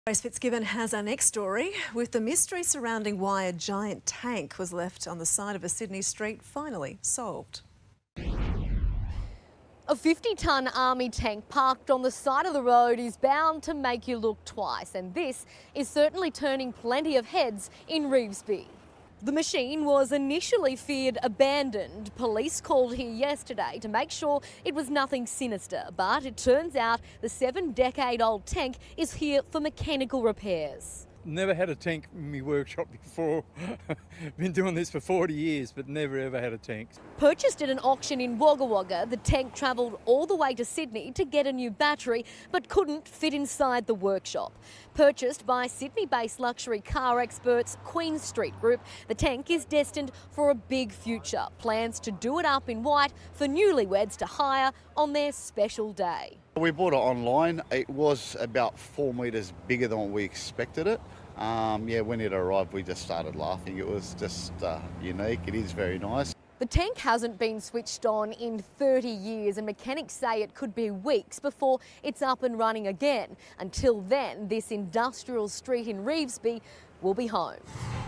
Grace Fitzgibbon has our next story, with the mystery surrounding why a giant tank was left on the side of a Sydney street finally solved. A 50-tonne army tank parked on the side of the road is bound to make you look twice, and this is certainly turning plenty of heads in Revesby. The machine was initially feared abandoned. Police called here yesterday to make sure it was nothing sinister, but it turns out the 7-decade-old tank is here for mechanical repairs. Never had a tank in my workshop before. Been doing this for 40 years, but never ever had a tank. Purchased at an auction in Wagga Wagga, the tank travelled all the way to Sydney to get a new battery, but couldn't fit inside the workshop. Purchased by Sydney-based luxury car experts Queen Street Group, the tank is destined for a big future. Plans to do it up in white for newlyweds to hire on their special day. We bought it online. It was about 4 metres bigger than what we expected it. When it arrived, we just started laughing. It was just unique. It is very nice. The tank hasn't been switched on in 30 years, and mechanics say it could be weeks before it's up and running again. Until then, this industrial street in Revesby will be home.